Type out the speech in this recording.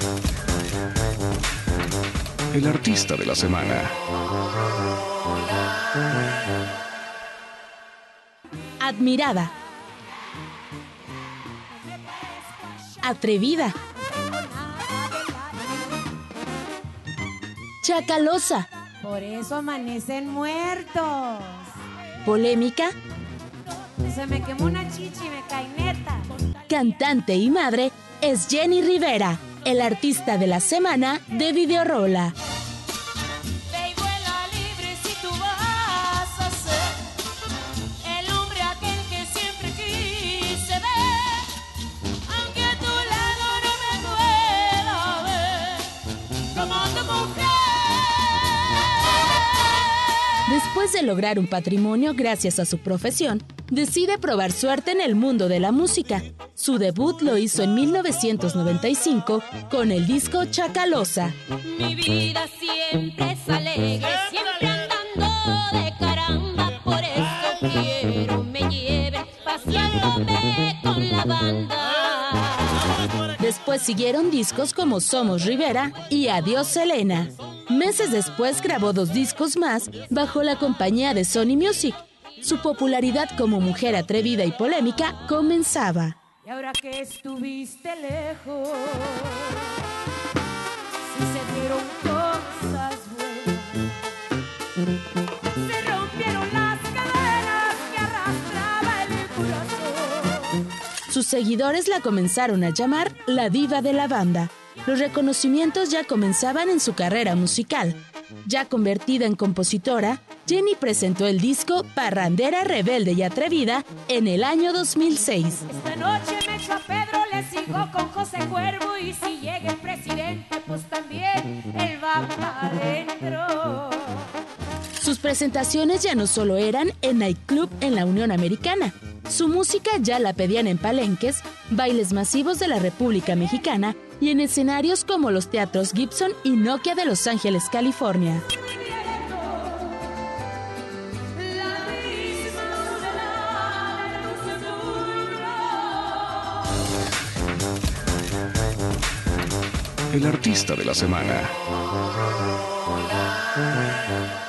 El artista de la semana. Admirada. Atrevida. Chacalosa. Por eso amanecen muertos. Polémica. Se me quemó una chichi y me cae neta. Cantante y madre es Jenny Rivera, el artista de la semana de Videorola. Ve y vuela libre si tú vas a ser el hombre aquel que siempre quise ver, aunque a tu lado no me pueda ver como tu mujer. Después de lograr un patrimonio gracias a su profesión, decide probar suerte en el mundo de la música. Su debut lo hizo en 1995 con el disco Chacalosa. Mi vida siempre es alegre, siempre andando de caramba, por eso quiero me lleven paseándome con la banda. Después siguieron discos como Somos Rivera y Adiós Selena. Meses después grabó 2 discos más bajo la compañía de Sony Music. Su popularidad como mujer atrevida y polémica comenzaba. Y ahora que estuviste lejos, si se dieron cosas buenas, se rompieron las cadenas que arrastraba el corazón. Sus seguidores la comenzaron a llamar la diva de la banda. Los reconocimientos ya comenzaban en su carrera musical. Ya convertida en compositora, Jenny presentó el disco Parrandera, Rebelde y Atrevida en el año 2006. Esta noche me echo a Pedro, le sigo con José Cuervo, y si llega el presidente, pues también él va para adentro. Sus presentaciones ya no solo eran en nightclub en la Unión Americana. Su música ya la pedían en palenques, bailes masivos de la República Mexicana y en escenarios como los teatros Gibson y Nokia de Los Ángeles, California. El artista de la semana.